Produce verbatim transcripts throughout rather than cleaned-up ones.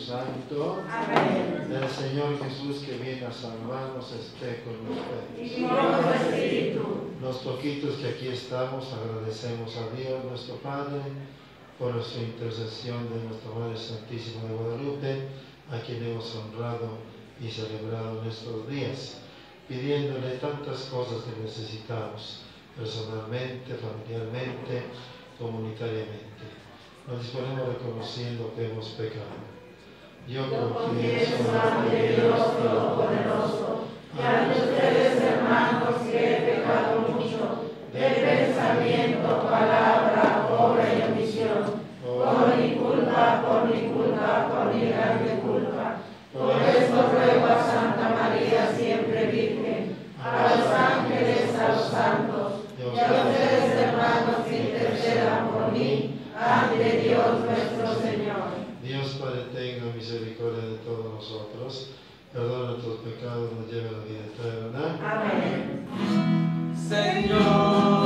Santo. Amén. El Señor Jesús que viene a salvarnos esté con ustedes. Y con tu espíritu. Los poquitos que aquí estamos agradecemos a Dios nuestro Padre por su intercesión de nuestra Madre Santísima de Guadalupe, a quien hemos honrado y celebrado en estos días, pidiéndole tantas cosas que necesitamos, personalmente, familiarmente, comunitariamente. Nos disponemos reconociendo que hemos pecado. Yo confieso ante Dios Todopoderoso y ante ustedes, hermanos, que he pecado mucho, de pensamiento, palabra, obra y omisión, por mi culpa, por mi culpa, por mi grande culpa. Por esto ruego a Santa María, siempre Virgen, a los ángeles, a los santos, y a ustedes, hermanos, que intercedan por mí, ante Dios nuestro Señor. Dios Padre, tenga misericordia de todos nosotros, perdona nuestros pecados, nos lleve a la vida eterna. Amén. Señor,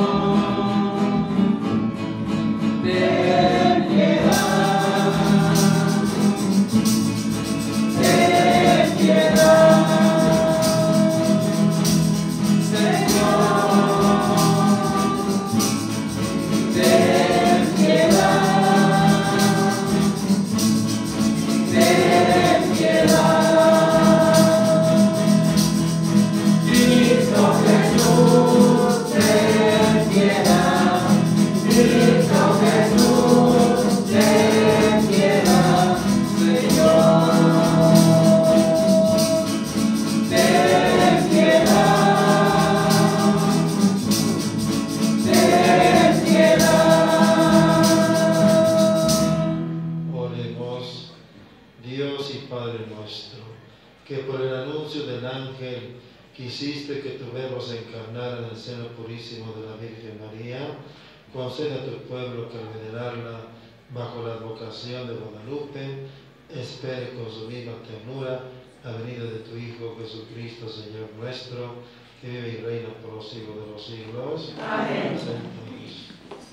ten piedad, ten piedad, Señor, ten piedad, ten piedad, Cristo Jesús, ten piedad, Cristo Jesús, ten piedad, Señor, ten piedad, ten piedad. Oremos. Dios y Padre nuestro, que por el anuncio del ángel quisiste que tu verbo se encarnara en el seno purísimo de la Virgen María, concede a tu pueblo que al venerarla bajo la advocación de Guadalupe, espere con su misma ternura la venida de tu Hijo Jesucristo, Señor nuestro, que vive y reina por los siglos de los siglos. Amén. Sentados.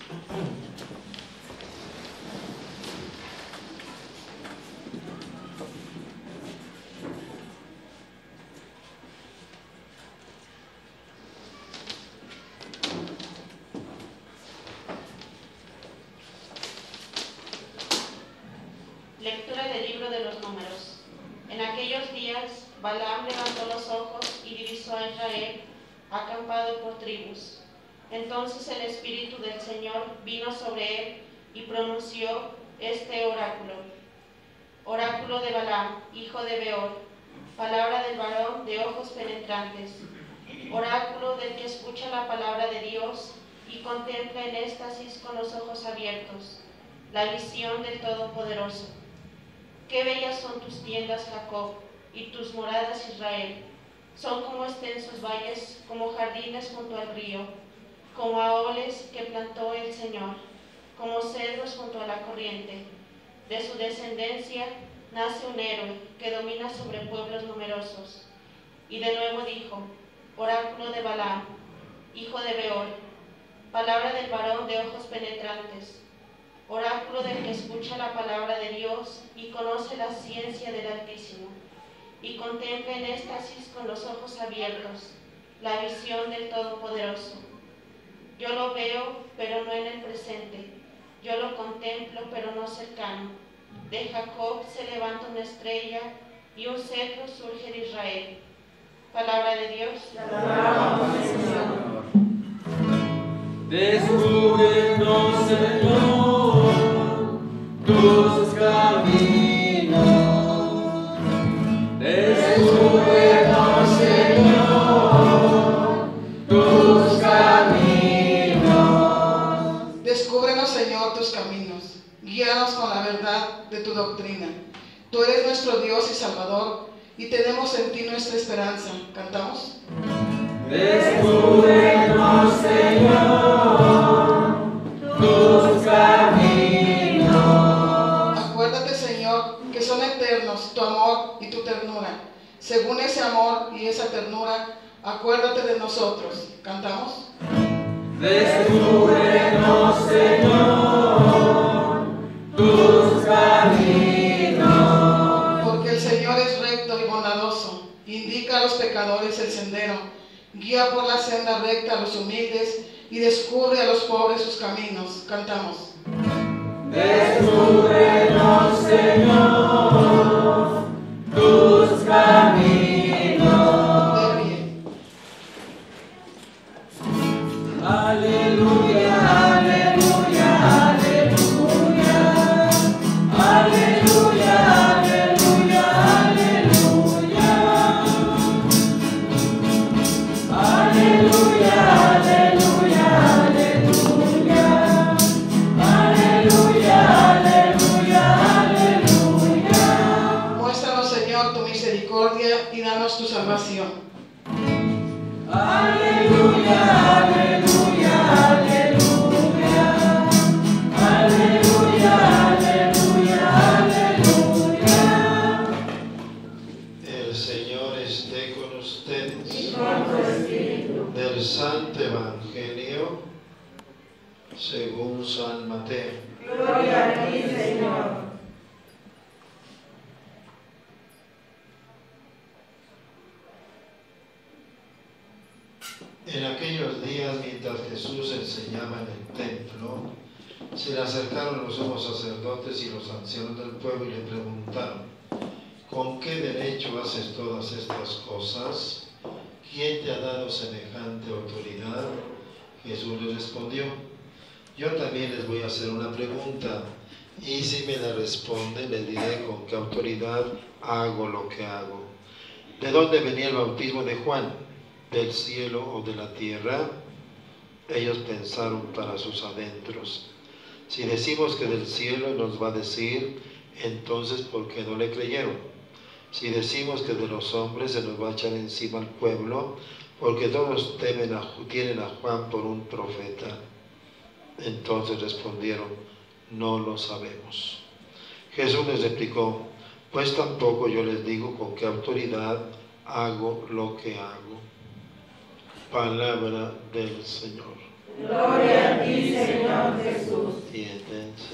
Lectura del libro de los Números. En aquellos días, Balaam levantó los ojos y divisó a Israel, acampado por tribus. Entonces el Espíritu del Señor vino sobre él y pronunció este oráculo. Oráculo de Balaam, hijo de Beor, palabra del varón de ojos penetrantes. Oráculo del que escucha la palabra de Dios y contempla en éxtasis con los ojos abiertos la visión del Todopoderoso. Qué bellas son tus tiendas, Jacob, y tus moradas, Israel. Son como extensos valles, como jardines junto al río, como aoles que plantó el Señor, como cedros junto a la corriente. De su descendencia nace un héroe que domina sobre pueblos numerosos. Y de nuevo dijo, oráculo de Balaam, hijo de Beor, palabra del varón de ojos penetrantes. Oráculo del que escucha la palabra de Dios y conoce la ciencia del Altísimo, y contempla en éxtasis con los ojos abiertos la visión del Todopoderoso. Yo lo veo, pero no en el presente, yo lo contemplo, pero no cercano. De Jacob se levanta una estrella, y un cetro surge de Israel. Palabra de Dios. Alabamos, Señor. Descúbrenos, Señor, tus caminos. Descúbrenos, Señor, tus caminos. Descúbrenos, Señor, tus caminos. Guíanos con la verdad de tu doctrina. Tú eres nuestro Dios y Salvador, y tenemos en ti nuestra esperanza. ¿Cantamos? Descúbrenos, Señor, tus caminos. Acuérdate, Señor, que son eternos tu amor y tu ternura. Según ese amor y esa ternura, acuérdate de nosotros. ¿Cantamos? Descúbrenos, Señor, tus caminos. a los pecadores el sendero, guía por la senda recta a los humildes y descubre a los pobres sus caminos. Cantamos. Descúbrenos, Señor, tus caminos. De pie. Aleluya, aleluya, aleluya. Aleluya, aleluya, aleluya. Aleluya, aleluya, aleluya. Aleluya, aleluya, aleluya. Muéstranos, Señor, tu misericordia y danos tu salvación. Aleluya, aleluya, aleluya. Aleluya, aleluya, aleluya. El Señor esté con ustedes. Y con tu espíritu. Del Santo Evangelio según San Mateo. Gloria a ti, Señor. En aquellos días, mientras Jesús enseñaba en el templo, se le acercaron los sumos sacerdotes y los ancianos del pueblo y le preguntaron: ¿con qué derecho haces todas estas cosas? ¿Quién te ha dado semejante autoridad? Jesús les respondió: yo también les voy a hacer una pregunta, y si me la responden, les diré con qué autoridad hago lo que hago. ¿De dónde venía el bautismo de Juan? ¿Del cielo o de la tierra? Ellos pensaron para sus adentros: si decimos que del cielo, nos va a decir, entonces ¿por qué no le creyeron? Si decimos que de los hombres, se nos va a echar encima al pueblo, porque todos temen a, tienen a Juan por un profeta. Entonces respondieron: no lo sabemos. Jesús les replicó: pues tampoco yo les digo con qué autoridad hago lo que hago. Palabra del Señor. Gloria a ti, Señor Jesús. Siéntense.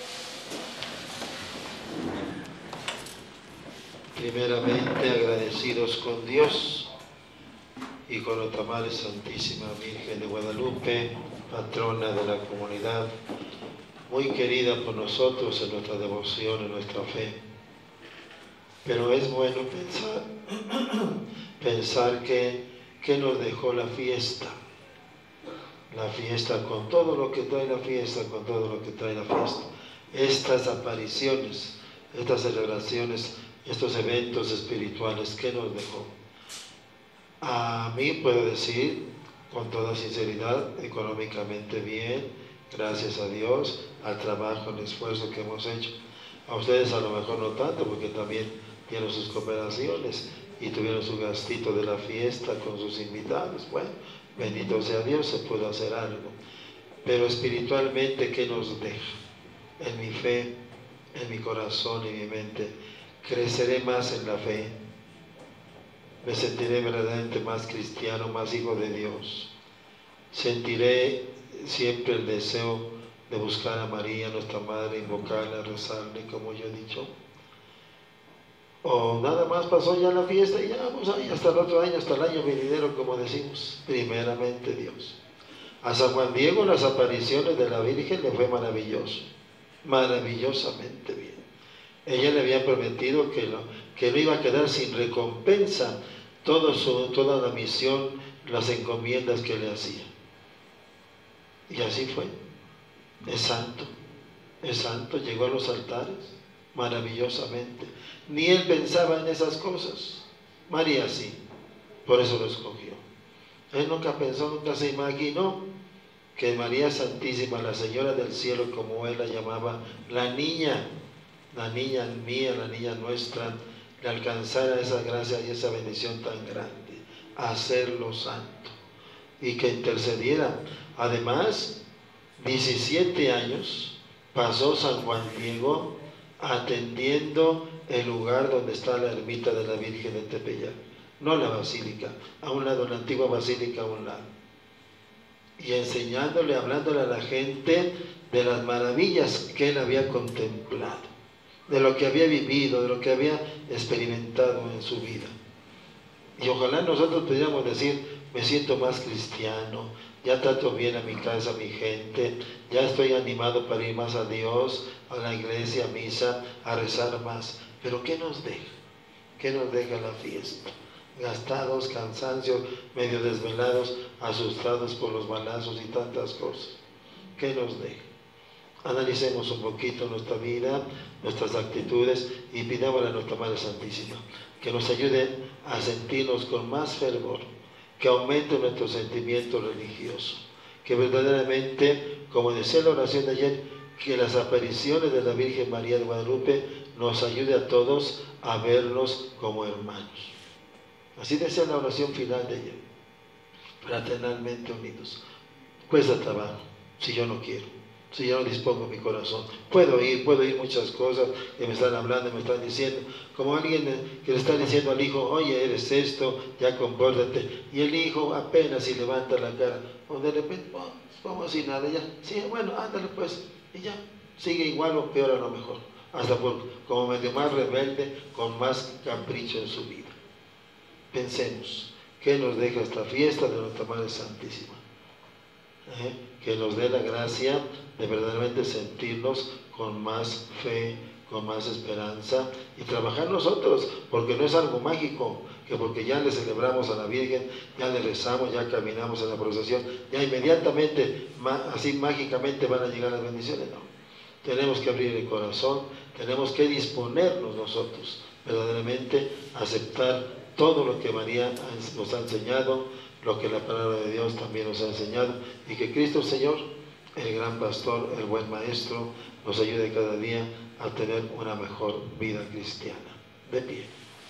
Primeramente agradecidos con Dios y con nuestra Madre Santísima Virgen de Guadalupe, patrona de la comunidad, muy querida por nosotros en nuestra devoción, en nuestra fe. Pero es bueno pensar, pensar que, que nos dejó la fiesta. La fiesta, con todo lo que trae la fiesta, con todo lo que trae la fiesta. Estas apariciones, estas celebraciones, estos eventos espirituales, ¿qué nos dejó? A mí puedo decir, con toda sinceridad, económicamente bien, gracias a Dios, al trabajo, al esfuerzo que hemos hecho. A ustedes a lo mejor no tanto, porque también dieron sus cooperaciones y tuvieron su gastito de la fiesta con sus invitados. Bueno, bendito sea Dios, se pudo hacer algo. Pero espiritualmente, ¿qué nos deja? En mi fe, en mi corazón y mi mente, creceré más en la fe. Me sentiré verdaderamente más cristiano, más hijo de Dios. Sentiré siempre el deseo de buscar a María, nuestra Madre, invocarla, rezarle, como yo he dicho. O nada más pasó ya la fiesta y ya vamos ahí hasta el otro año, hasta el año venidero, como decimos. Primeramente Dios. A San Juan Diego las apariciones de la Virgen le fue maravilloso, maravillosamente bien. Ella le había prometido que, lo, que no iba a quedar sin recompensa todo su, toda la misión, las encomiendas que le hacía. Y así fue. Es santo, es santo, llegó a los altares maravillosamente. Ni él pensaba en esas cosas. María sí, por eso lo escogió. Él nunca pensó, nunca se imaginó que María Santísima, la Señora del Cielo, como él la llamaba, la niña, la niña mía, la niña nuestra, le alcanzara esa gracia y esa bendición tan grande, hacerlo santo, y que intercediera. Además, diecisiete años pasó San Juan Diego atendiendo el lugar donde está la ermita de la Virgen de Tepeyac, no la basílica, a un lado, la antigua basílica a un lado, y enseñándole, hablándole a la gente de las maravillas que él había contemplado, de lo que había vivido, de lo que había experimentado en su vida. Y ojalá nosotros pudiéramos decir, me siento más cristiano, ya trato bien a mi casa, a mi gente, ya estoy animado para ir más a Dios, a la iglesia, a misa, a rezar más. Pero ¿qué nos deja? ¿Qué nos deja la fiesta? Gastados, cansancios, medio desvelados, asustados por los balazos y tantas cosas. ¿Qué nos deja? Analicemos un poquito nuestra vida, nuestras actitudes y pidámosle a nuestra Madre Santísima que nos ayude a sentirnos con más fervor, que aumente nuestro sentimiento religioso, que verdaderamente, como decía la oración de ayer, que las apariciones de la Virgen María de Guadalupe nos ayude a todos a vernos como hermanos. Así decía la oración final de ayer, fraternalmente unidos. Cuesta trabajo, si yo no quiero, si yo no dispongo mi corazón. Puedo ir, puedo ir muchas cosas que me están hablando, me están diciendo, como alguien que le está diciendo al hijo, oye, eres esto, ya compórtate. Y el hijo apenas si levanta la cara, o de repente, oh, como si nada, ya, sí, bueno, ándale pues, y ya, sigue igual o peor a lo mejor, hasta por, como medio más rebelde, con más capricho en su vida. Pensemos, ¿qué nos deja esta fiesta de nuestra Madre Santísima? ¿Eh? Que nos dé la gracia de verdaderamente sentirnos con más fe, con más esperanza y trabajar nosotros, porque no es algo mágico, que porque ya le celebramos a la Virgen, ya le rezamos, ya caminamos en la procesión, ya inmediatamente, así mágicamente van a llegar las bendiciones. No, tenemos que abrir el corazón, tenemos que disponernos nosotros, verdaderamente aceptar todo lo que María nos ha enseñado, lo que la palabra de Dios también nos ha enseñado, y que Cristo Señor, el gran pastor, el buen maestro, nos ayude cada día a tener una mejor vida cristiana. De pie.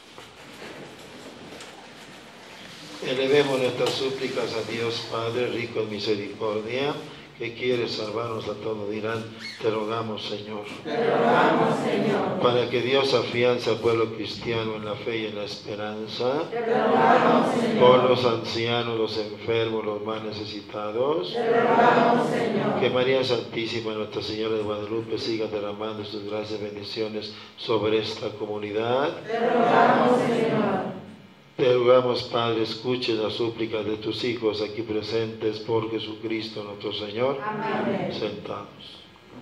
Elevemos nuestras súplicas a Dios Padre, rico en misericordia, que quiere salvarnos a todos. Dirán, te rogamos, Señor. Te rogamos, Señor. Para que Dios afiance al pueblo cristiano en la fe y en la esperanza. Te rogamos, Señor. Por los ancianos, los enfermos, los más necesitados. Te rogamos, Señor. Que María Santísima, Nuestra Señora de Guadalupe, siga derramando sus gracias y bendiciones sobre esta comunidad. Te rogamos, Señor. Te rogamos, Padre, escuche las súplicas de tus hijos aquí presentes por Jesucristo nuestro Señor. Amén. Sentados.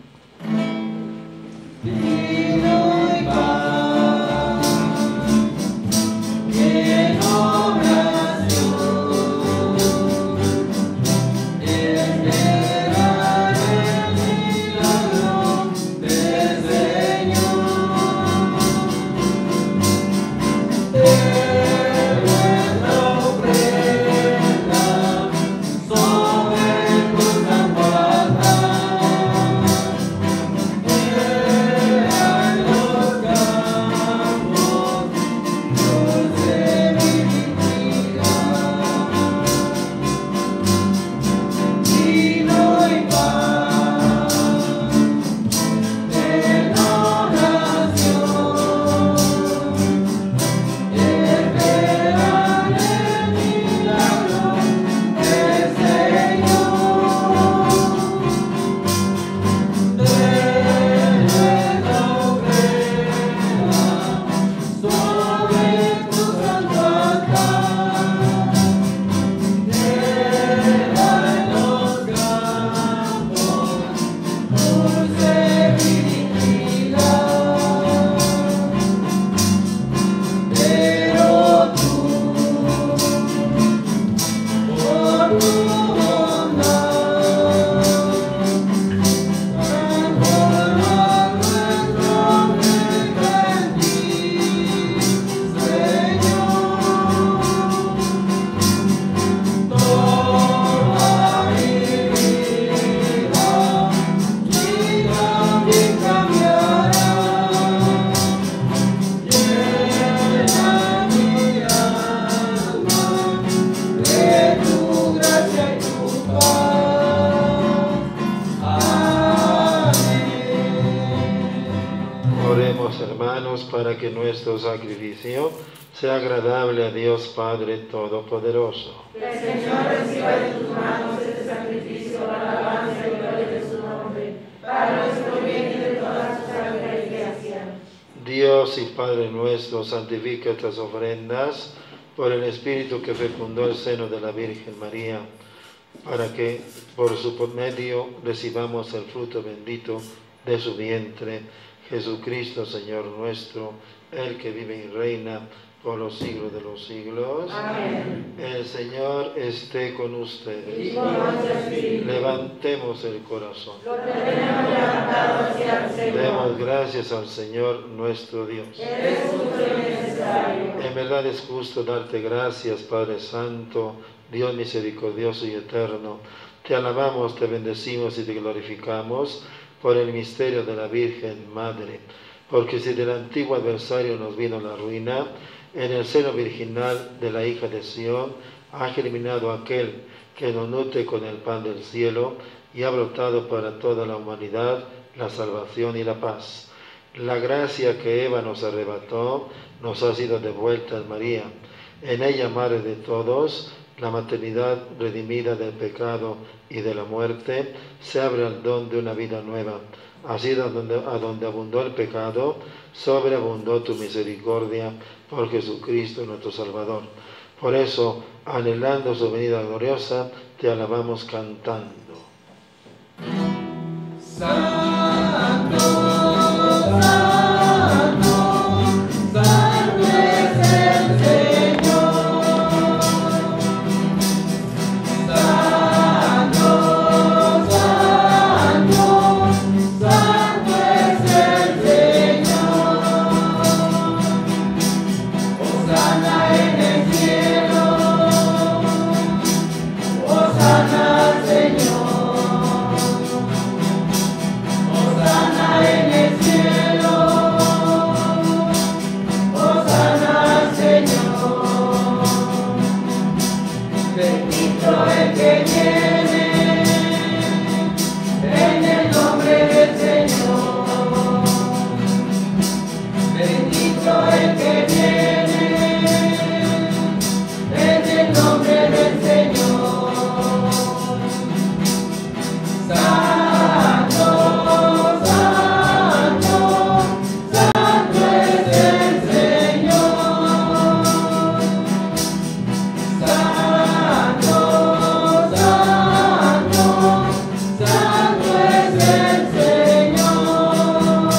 Vino y paz, en oración, esperar el milagro del Señor. Para que nuestro sacrificio sea agradable a Dios Padre Todopoderoso. Que el Señor reciba de tus manos este sacrificio, la alabanza y gloria de su nombre, para nuestro bien y de toda su santa iglesia. Dios y Padre nuestro, santifica estas ofrendas por el Espíritu que fecundó el seno de la Virgen María, para que por su medio recibamos el fruto bendito de su vientre, Jesucristo, Señor nuestro, el que vive y reina por los siglos de los siglos. Amén. El Señor esté con ustedes. Y con nuestro espíritu. Levantemos el corazón. Lo tenemos levantado hacia el Señor. Demos gracias al Señor nuestro Dios. Es justo y necesario. En verdad es justo darte gracias, Padre Santo, Dios misericordioso y eterno. Te alabamos, te bendecimos y te glorificamos por el misterio de la Virgen Madre. Porque si del antiguo adversario nos vino la ruina, en el seno virginal de la hija de Sión ha germinado aquel que nos nutre con el pan del cielo y ha brotado para toda la humanidad la salvación y la paz. La gracia que Eva nos arrebató nos ha sido devuelta en María. En ella, Madre de todos, la maternidad redimida del pecado y de la muerte, se abre al don de una vida nueva. Así a donde, a donde abundó el pecado, sobreabundó tu misericordia por Jesucristo nuestro Salvador. Por eso, anhelando su venida gloriosa, te alabamos cantando. Santo, santo, santo es el Señor. Santo, santo, santo es el Señor. Hosana en el cielo, hosana al Señor. Hosana en el cielo, hosana al Señor. Bendito el que viene en el nombre del Señor. Bendito el que viene en el nombre del Señor. Santo, santo, santo es el Señor. Santo, santo, santo es el Señor.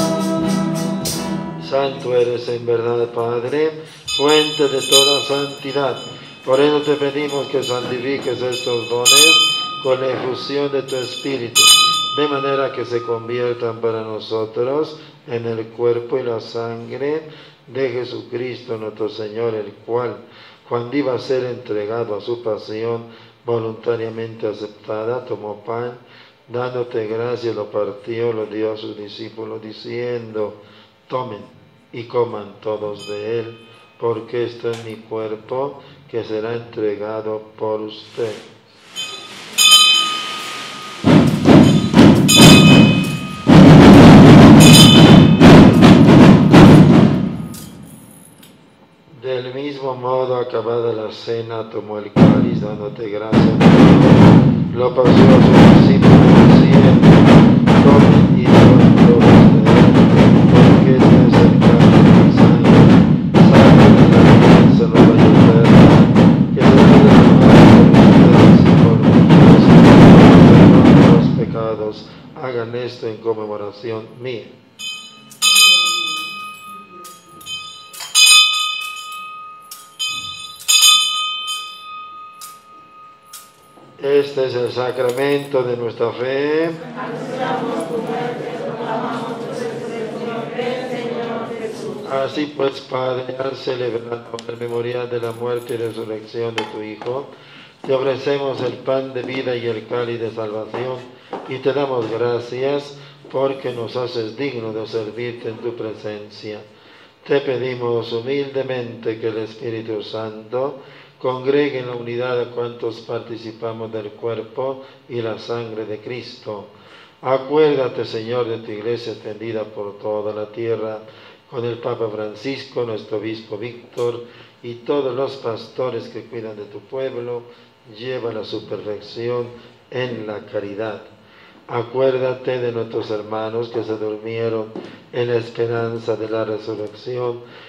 Santo eres en verdad, Padre, fuente de toda santidad. Por eso te pedimos que santifiques estos dones con la efusión de tu Espíritu, de manera que se conviertan para nosotros en el cuerpo y la sangre de Jesucristo nuestro Señor, el cual, cuando iba a ser entregado a su pasión voluntariamente aceptada, tomó pan, dándote gracias, lo partió, lo dio a sus discípulos, diciendo: tomen y coman todos de él, porque esto es mi cuerpo que será entregado por usted. Del mismo modo, acabada la cena, tomó el cáliz, dándote gracias, lo pasó a sus discípulos, diciendo: tomen y beban todos de él, porque este es el cáliz de mi sangre, sangre de la alianza nueva y eterna, que será derramada por ustedes y por muchos para el perdón de los pecados. Hagan esto en conmemoración mía. Este es el sacramento de nuestra fe. Anunciamos tu muerte, proclamamos tu resurrección. Ven, Señor Jesús. Así pues, Padre, al celebrar el memorial de la muerte y resurrección de tu Hijo, te ofrecemos el pan de vida y el cáliz de salvación, y te damos gracias porque nos haces digno de servirte en tu presencia. Te pedimos humildemente que el Espíritu Santo congregue en la unidad a cuantos participamos del cuerpo y la sangre de Cristo. Acuérdate, Señor, de tu iglesia extendida por toda la tierra, con el Papa Francisco, nuestro obispo Víctor, y todos los pastores que cuidan de tu pueblo. Llévala a su perfección en la caridad. Acuérdate de nuestros hermanos que se durmieron en la esperanza de la resurrección,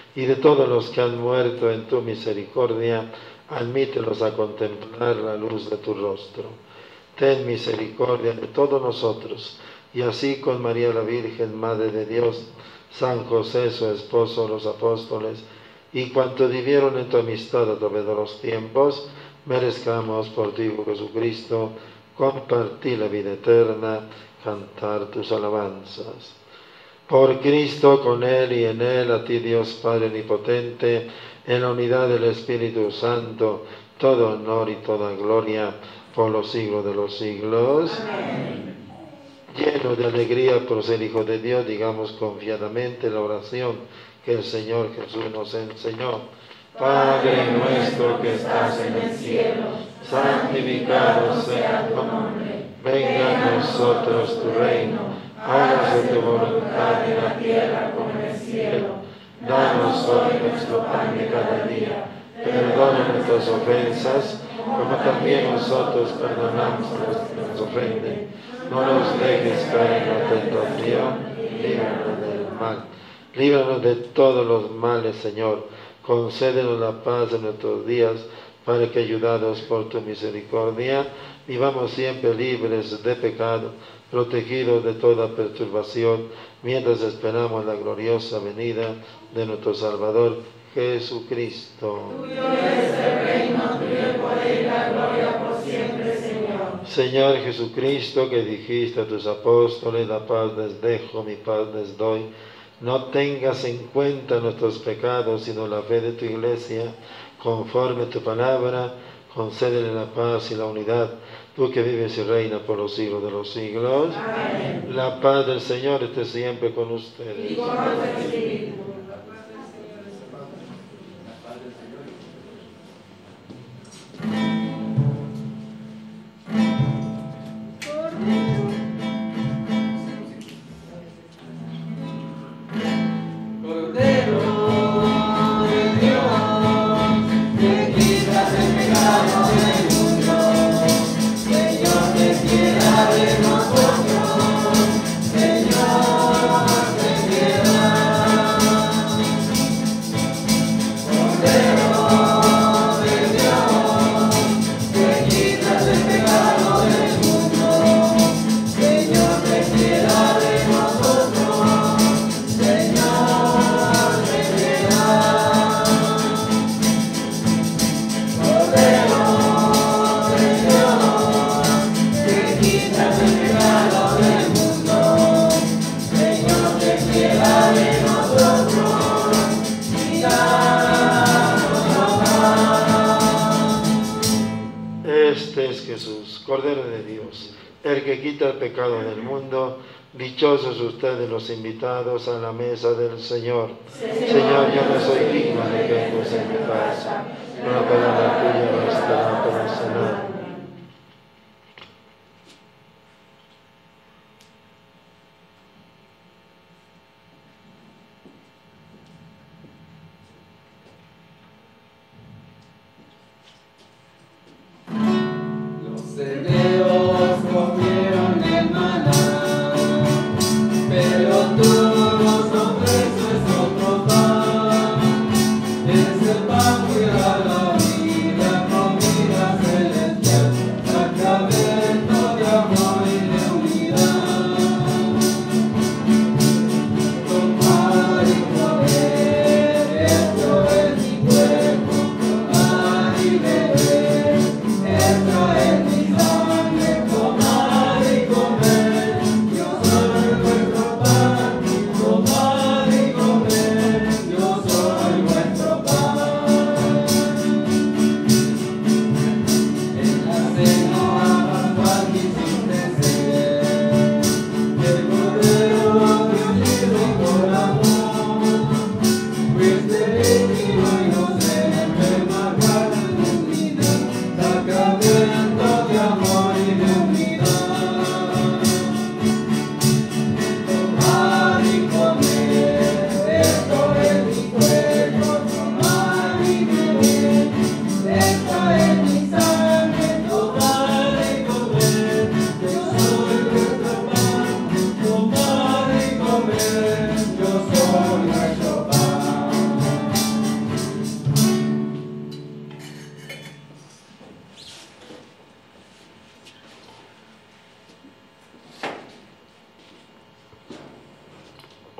y de todos los que han muerto en tu misericordia, admítelos a contemplar la luz de tu rostro. Ten misericordia de todos nosotros, y así con María la Virgen, Madre de Dios, San José, su esposo, los apóstoles, y cuantos vivieron en tu amistad a través de los tiempos, merezcamos por ti, Jesucristo, compartir la vida eterna, cantar tus alabanzas. Por Cristo, con Él y en Él, a ti Dios Padre Omnipotente, en la unidad del Espíritu Santo, todo honor y toda gloria por los siglos de los siglos. Amén. Lleno de alegría por ser hijo de Dios, digamos confiadamente la oración que el Señor Jesús nos enseñó. Padre nuestro que estás en el cielo, santificado sea tu nombre. Venga a nosotros tu reino. Hágase tu voluntad en la tierra como en el cielo. Danos hoy nuestro pan de cada día. Perdona nuestras ofensas, como también nosotros perdonamos a los que nos ofenden. No nos dejes caer en la tentación, líbranos del mal. Líbranos de todos los males, Señor. Concédenos la paz en nuestros días, para que, ayudados por tu misericordia, vivamos siempre libres de pecado, protegidos de toda perturbación, mientras esperamos la gloriosa venida de nuestro Salvador, Jesucristo. Tuyo es el reino, tuyo el poder y la gloria por siempre, Señor. Señor Jesucristo, que dijiste a tus apóstoles, la paz les dejo, mi paz les doy, no tengas en cuenta nuestros pecados, sino la fe de tu Iglesia, conforme a tu palabra, concédele la paz y la unidad, tú que vives y reinas por los siglos de los siglos. Amén. La paz del Señor esté siempre con ustedes. Y con tu espíritu. Cordero de Dios, el que quita el pecado del mundo. Dichosos ustedes los invitados a la mesa del Señor. Señor, yo no soy digno de que entres en mi casa, pero la palabra tuya bastará para sanar. Pero tú nos ofreces otro pan.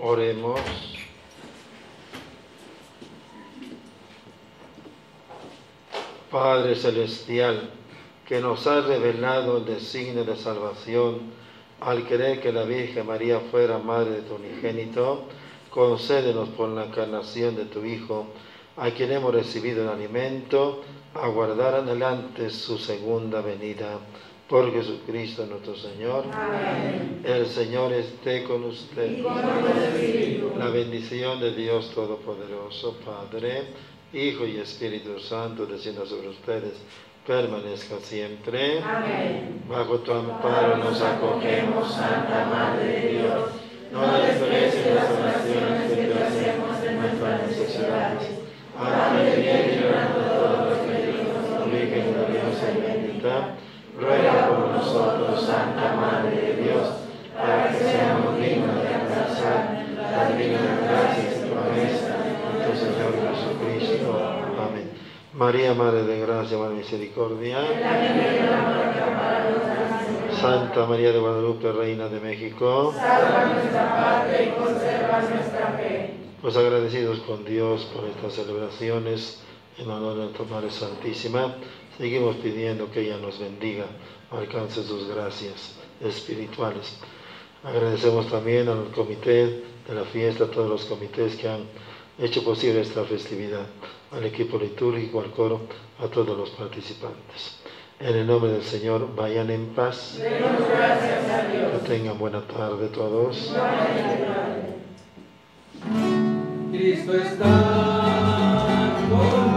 Oremos. Padre Celestial, que nos has revelado el designio de salvación al querer que la Virgen María fuera madre de tu unigénito, concédenos por la encarnación de tu Hijo, a quien hemos recibido el alimento, aguardar adelante su segunda venida. Por Jesucristo nuestro Señor. Amén. El Señor esté con usted. Y con tu espíritu. La bendición de Dios Todopoderoso, Padre, Hijo y Espíritu Santo, descienda sobre ustedes, permanezca siempre. Amén. Bajo tu amparo nos acogemos, Santa Madre de Dios. No desprecies las oraciones que te hacemos en nuestras necesidades. Ángel bien llorando todos los peligros, Virgen gloriosa y bendita, ruega por nosotros, Santa Madre de Dios, para que seamos dignos de alcanzar las divinas gracias y promesas de nuestro Señor Jesucristo. Amén. María, Madre de Gracia, Madre de Misericordia. Santa María de Guadalupe, Reina de México. Salva nuestra patria y conserva nuestra fe. Pues agradecidos con Dios por estas celebraciones en honor de nuestra Madre Santísima, seguimos pidiendo que ella nos bendiga, alcance sus gracias espirituales. Agradecemos también al comité de la fiesta, a todos los comités que han hecho posible esta festividad, al equipo litúrgico, al coro, a todos los participantes. En el nombre del Señor, vayan en paz. Demos gracias a Dios. Que tengan buena tarde todos. Cristo está con